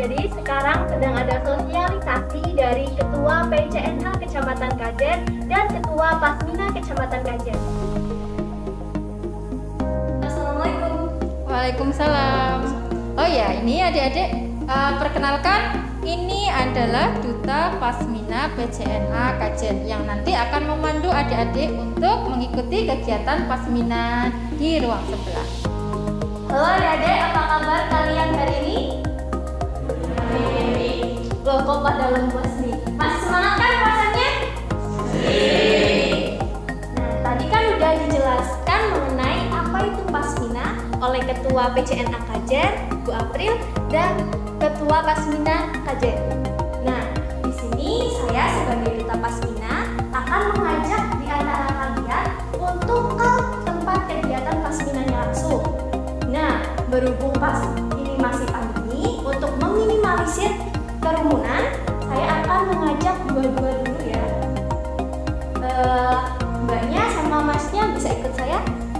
Jadi sekarang sedang ada sosialisasi dari Ketua PCNH Kecamatan Kajen dan Ketua Pasmina Kecamatan Kajen. Assalamualaikum. Waalaikumsalam. Oh ya, ini adik-adik, perkenalkan, ini adalah Duta Pasmina PCNH Kajen yang nanti akan memandu adik-adik untuk mengikuti kegiatan Pasmina di ruang sebelah. Halo adik-adik, apa kabar kalian hari ini? Loh, kok pada lemes nih? Masih semangat kan rasanya? Nah, tadi kan udah dijelaskan mengenai apa itu Pasmina oleh Ketua PCNH Kajen, Bu April, dan Ketua Pasmina Kajen. Nah, di sini saya sebagai Duta Pasmina akan mengajak di antara kalian untuk ke tempat kegiatan Pasminanya langsung. Nah, berhubung pas ini masih pandemi, untuk meminimalisir kerumunan, saya akan mengajak dua-dua dulu ya. Mbaknya sama masnya bisa ikut saya?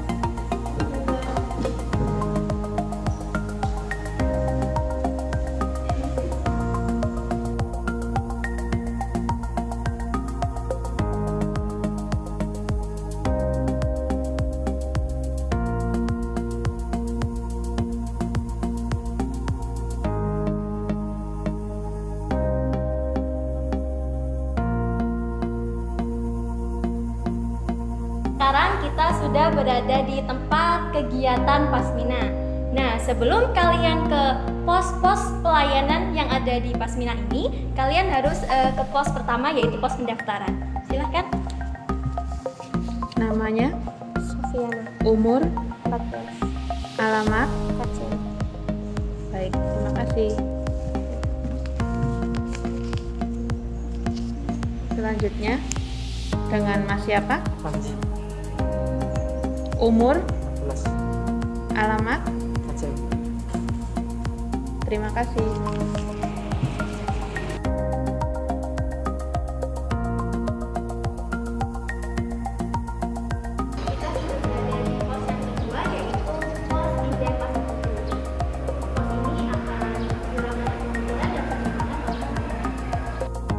Sekarang kita sudah berada di tempat kegiatan Pasmina. Nah, sebelum kalian ke pos-pos pelayanan yang ada di Pasmina ini, kalian harus ke pos pertama, yaitu pos pendaftaran. Silahkan. Namanya, Sofiana, umur, 14, alamat. Kajen. Baik, terima kasih. Selanjutnya, dengan Mas siapa? Umur, alamat. Terima kasih. Kita sudah berada di pos yang kedua, yaitu pos identifikasi. Pos ini akan dilakukan pengumpulan dan penyimpanan dokumen.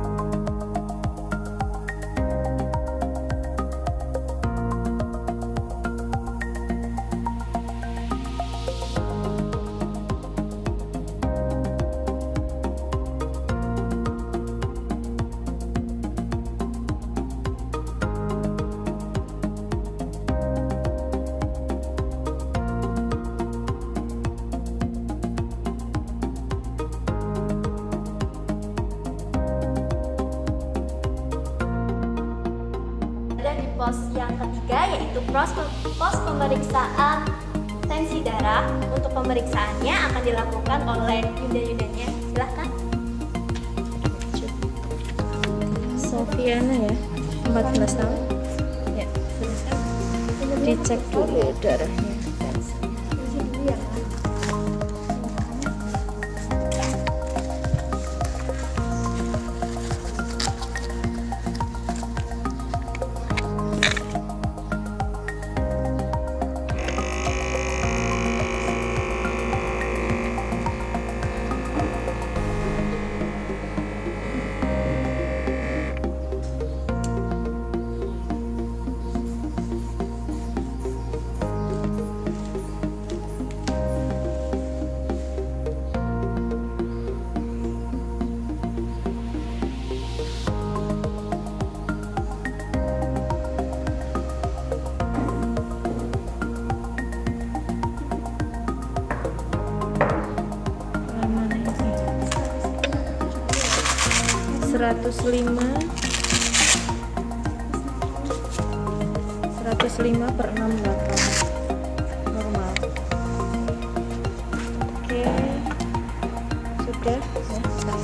Di pos yang ketiga, yaitu pos pemeriksaan tensi darah. Untuk pemeriksaannya akan dilakukan oleh yunda-yundanya. Silahkan. Sofiana ya, 14 tahun. Ya, silahkan. Dicek dulu darahnya. Seratus lima per 68 normal. Oke, sudah ya,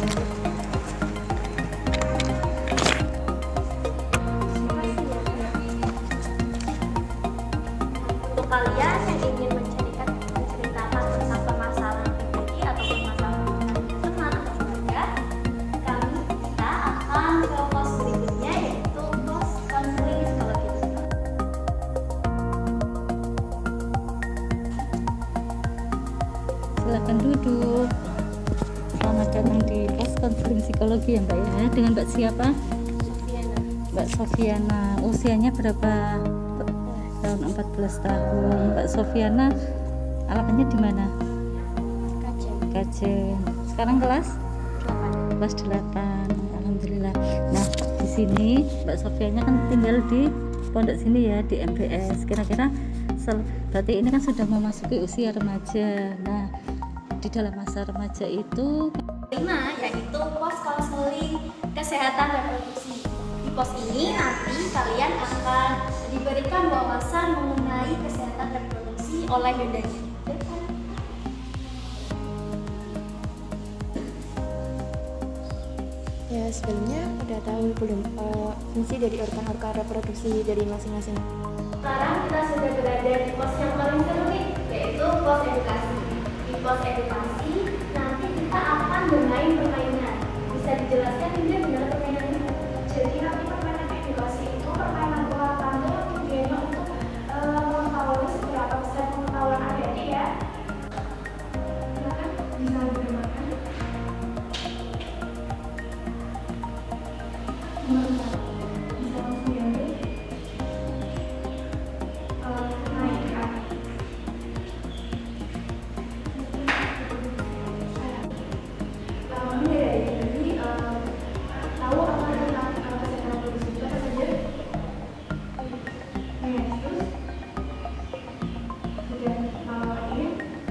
Untuk kalian yang ingin menceritakan tentang permasalahan pribadi ataupun masalah teman atau keluarga, kita akan ke pos berikutnya, yaitu pos konseling psikologis. silakan duduk. Selamat datang di pos konseling psikologi ya Mbak ya. Dengan Mbak siapa? Sofiana. Mbak Sofiana. Usianya berapa? Tahun 14 tahun. Mbak Sofiana alamatnya di mana? Kajen. Sekarang kelas 8. Kelas 8. Alhamdulillah. Nah, di sini Mbak Sofianya kan tinggal di pondok sini ya, di MBS. Kira-kira berarti ini kan sudah memasuki usia remaja. Nah, di dalam masa remaja itu Yaitu pos konseling kesehatan reproduksi. Di pos ini nanti kalian akan diberikan wawasan mengenai kesehatan reproduksi oleh yundanya. Ya, sebelumnya udah tahu belum fungsi dari organ-organ reproduksi dari masing-masing? Sekarang kita sudah berada di pos yang paling seru nih, yaitu pos edukasi. Di pos edukasi nanti kita akan bermain permainan. Bisa dijelaskan ini benar permainan ini? Jadi nanti permainan edukasi itu permainan bola pantul tujuannya untuk mengetahui seberapa besar pengetahuan adik-adik ya. Silakan bisa dimakan. Bisa langsung diambil. Naik ke atas. Ini jadi tahu apa tentang kesehatan reproduksi itu apa saja? Terus sudah ini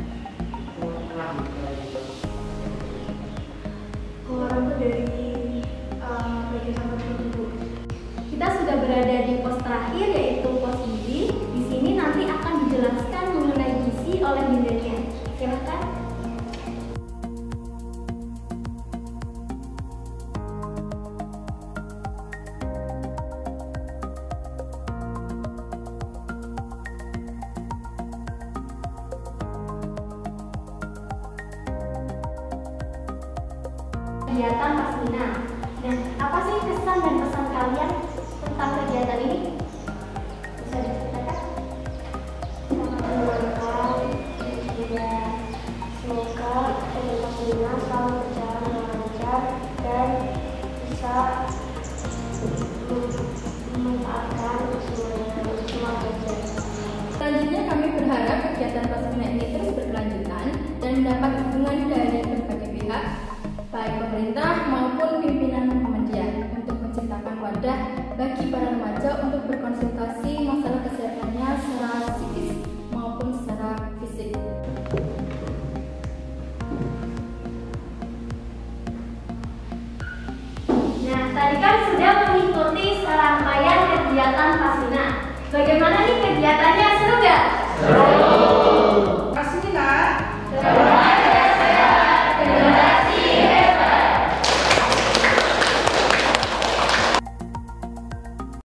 keluaran tuh dari bagian samping tertentu. Kita sudah berada di pos terakhir yaitu pos gizi. Di sini nanti akan dijelaskan mengenai gizi oleh bundanya. Silakan. Kegiatan Pasmina. Nah, apa sih kesan dan pesan kalian tentang kegiatan ini? Bisa diceritakan? Sangat menyenangkan dan juga semoga kegiatan Pasmina selalu berjalan dengan lancar dan bisa memanfaatkan semua pelajar. selanjutnya kami berharap kegiatan Pasmina ini terus berkelanjutan dan mendapat dukungan dari berbagai pihak, baik pemerintah maupun pimpinan Muhammadiyah untuk menciptakan wadah bagi para remaja untuk berkonsultasi masalah kesehatannya secara psikis maupun secara fisik. Nah, tadi kan sudah mengikuti serangkaian kegiatan Pasmina. Bagaimana nih kegiatannya, seru nggak? Seru.